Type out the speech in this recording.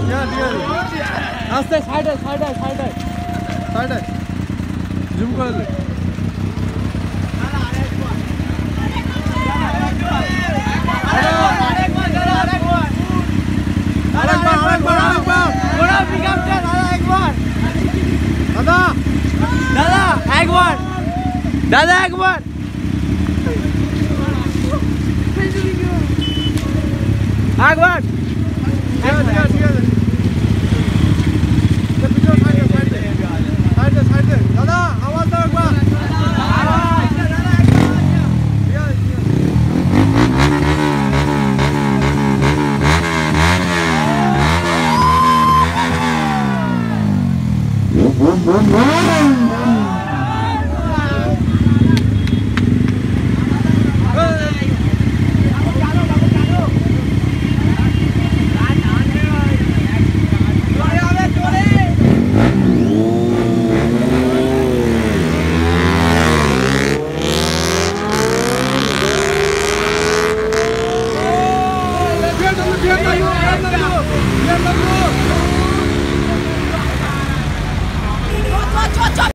আস্তে সাইডে জুম করে দে। দাদা একবার দাদা আওয়াজ দাও একবার। Boom, boom, boom.